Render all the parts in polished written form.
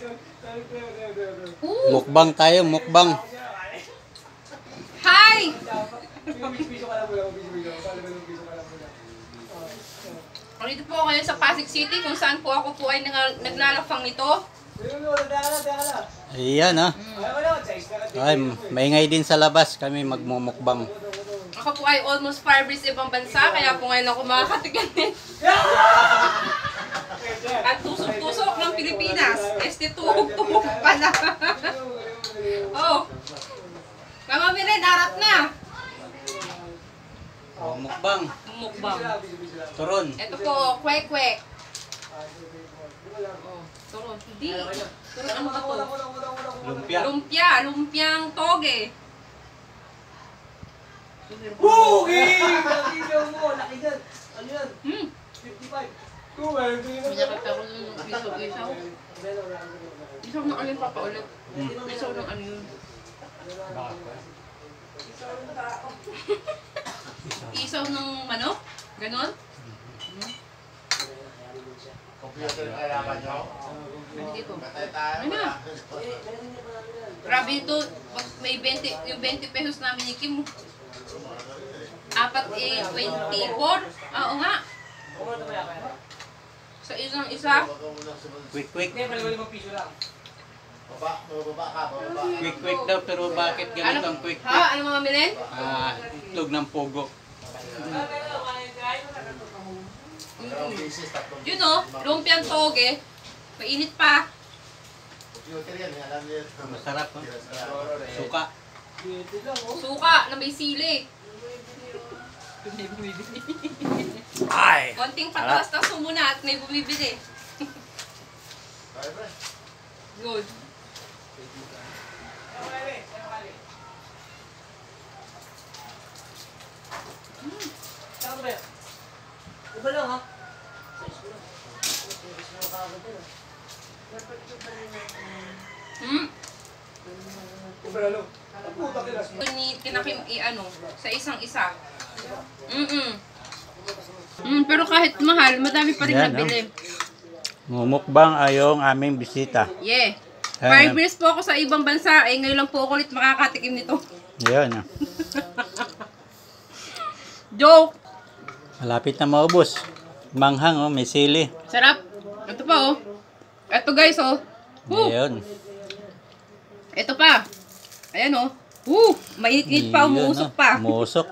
Mukbang tayo, mukbang. Hi! Dito po kayo sa Pasig City kung saan po ako po ay naglalafang nito. Ayan Ay, maingay din sa labas kami magmumukbang. Ako po ay almost 5 years ibang bansa, kaya po ngayon ako makakatiganin. At tusok-tusok ng Pilipinas. Tuhog-tuhog pala. Oh. Mama Miren, harap na. Mukbang. Mukbang. Turon. Ito po, kwek-kwek. Oh, turon. Hindi. Turon, ano ba to? Lumpia. Lumpia. Lumpiang toge. Pugi! Laki mo, laki dyan. Ano yan? 55. Pinakita ko ng isaw. Isaw ng alin pa ulit. Isaw ng ano yun. Isaw ng manok? Ganon? Computer kailangan nyo? Dito. Ano na? Grabe ito. May 20, yung 20 pesos namin ni Kim. Apat 24. Oo nga. Sa isang isa. Quick. Baba ka, baba. Quick daw, pero bakit ganito ang quick? Ha? Ano mga Milen? Itlog ng pugo. Yun o, lumpiang toge. Mainit pa. Computer yan, alam niyo. Masarap. Suka. Suka na may sili. Ay! Konting patalas-tas mo muna at may bumibili. Good. Saan ba yan? Iba lang ha? Ito ni tinakim sa isang isa. Pero kahit mahal, madami pa rin Yan, nabili. Mumukbang ay yung aming bisita. Yeah. 5 years po ako sa ibang bansa. Ngayon lang po ako ulit makakatikim nito. Yan. Joke! Malapit na maubos. Manghang, may sili. Sarap. Ito pa oh. Ito guys oh. Woo! Ayun. Ito pa. Ayan oh. Woo! Mainit-init pa, umuusok pa. Umuusok.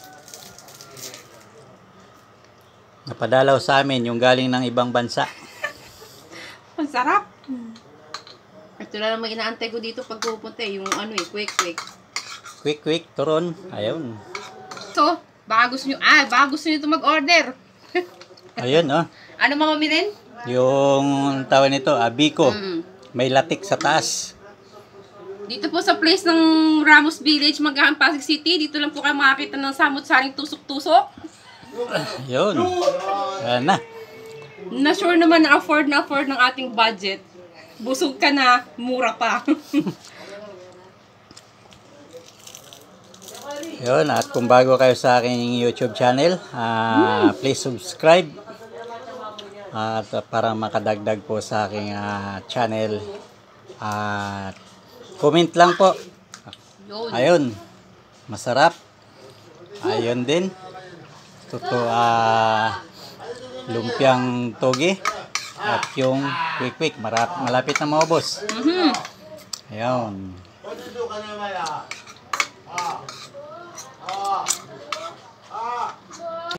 Napadalaw sa amin yung galing ng ibang bansa. Ang sarap. Ito na naman inaantay ko dito pag pupunta yung quick. Quick, turon. Ayun. So, baka gusto nyo ito mag-order. Ayun, Ano mga Milen? Yung tawag nito, abiko. May latik sa taas. Dito po sa place ng Ramos Village, Magahan, Pasig City. Dito lang po kayo makakita ng samot-saring tusok-tusok. Ayun. Ayan na. Na-sure naman na afford ng ating budget. Busog ka na, mura pa. Yun, at kung bago kayo sa aking YouTube channel, please subscribe. At para makadagdag po sa aking channel. At comment lang po. Ayun. Masarap. Ayun din. Lumpiang toge. At yung quick. Malapit na maubos. Ayun.